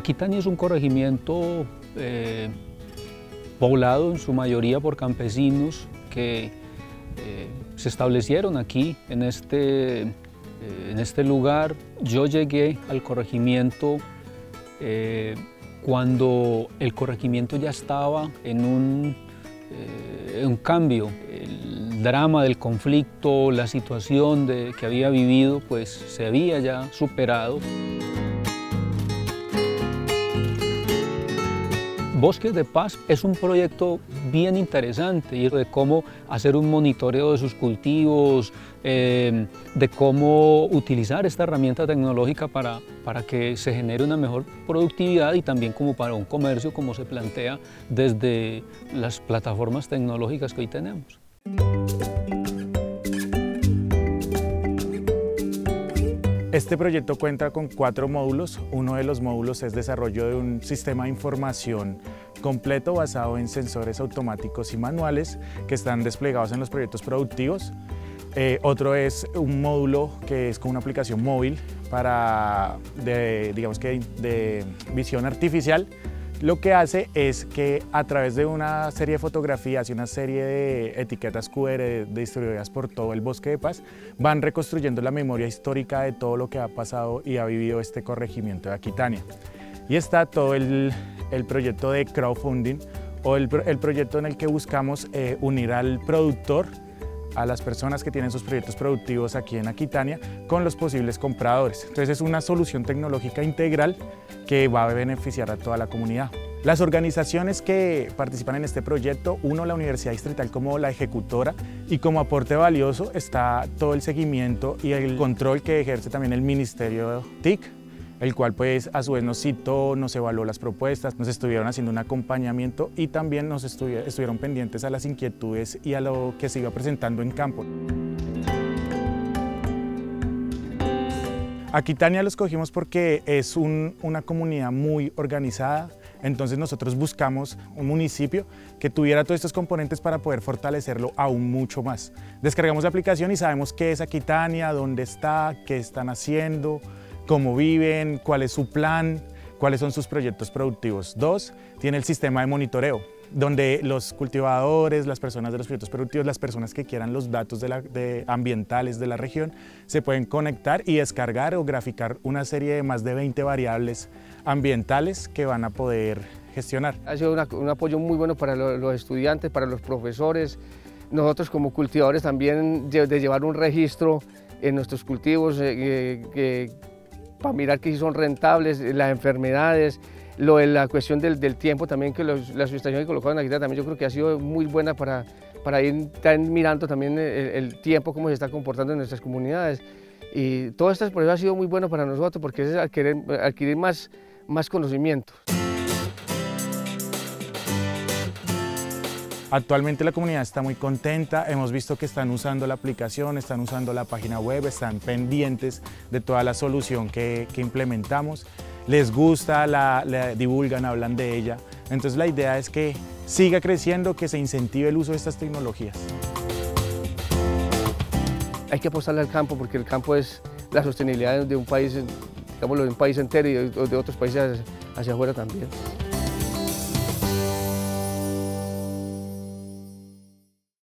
Aquitania es un corregimiento poblado en su mayoría por campesinos que se establecieron aquí en este lugar. Yo llegué al corregimiento cuando el corregimiento ya estaba en un cambio. El drama del conflicto, la situación que había vivido, pues se había ya superado. Bosques de Paz es un proyecto bien interesante y de cómo hacer un monitoreo de sus cultivos, de cómo utilizar esta herramienta tecnológica para que se genere una mejor productividad y también como para un comercio como se plantea desde las plataformas tecnológicas que hoy tenemos. Este proyecto cuenta con 4 módulos. Uno de los módulos es desarrollo de un sistema de información completo basado en sensores automáticos y manuales que están desplegados en los proyectos productivos. Otro es un módulo que es con una aplicación móvil de visión artificial. Lo que hace es que a través de una serie de fotografías y una serie de etiquetas QR distribuidas por todo el Bosque de Paz, van reconstruyendo la memoria histórica de todo lo que ha pasado y ha vivido este corregimiento de Aquitania. Y está todo el proyecto de crowdfunding o el proyecto en el que buscamos unir al productor, a las personas que tienen sus proyectos productivos aquí en Aquitania, con los posibles compradores. Entonces es una solución tecnológica integral que va a beneficiar a toda la comunidad. Las organizaciones que participan en este proyecto, uno, la Universidad Distrital como la ejecutora, y como aporte valioso está todo el seguimiento y el control que ejerce también el Ministerio TIC, el cual pues a su vez nos citó, nos evaluó las propuestas, nos estuvieron haciendo un acompañamiento y también nos estuvieron pendientes a las inquietudes y a lo que se iba presentando en campo. Aquitania lo escogimos porque es una comunidad muy organizada, entonces nosotros buscamos un municipio que tuviera todos estos componentes para poder fortalecerlo aún mucho más. Descargamos la aplicación y sabemos qué es Aquitania, dónde está, qué están haciendo, cómo viven, cuál es su plan, cuáles son sus proyectos productivos. 2, tiene el sistema de monitoreo, donde los cultivadores, las personas de los proyectos productivos, las personas que quieran los datos ambientales de la región, se pueden conectar y descargar o graficar una serie de más de 20 variables ambientales que van a poder gestionar. Ha sido un apoyo muy bueno para los estudiantes, para los profesores, nosotros como cultivadores también de llevar un registro en nuestros cultivos para mirar que si son rentables, las enfermedades, la cuestión del tiempo también, que la sustitución que colocaron aquí también yo creo que ha sido muy buena para ir mirando también el tiempo, cómo se está comportando en nuestras comunidades. Y todo este proceso ha sido muy bueno para nosotros porque es adquirir más conocimientos. Actualmente la comunidad está muy contenta, hemos visto que están usando la aplicación, están usando la página web, están pendientes de toda la solución que implementamos, les gusta, la divulgan, hablan de ella. Entonces la idea es que siga creciendo, que se incentive el uso de estas tecnologías. Hay que apostarle al campo porque el campo es la sostenibilidad de un país, digámoslo, de un país entero y de otros países hacia afuera también.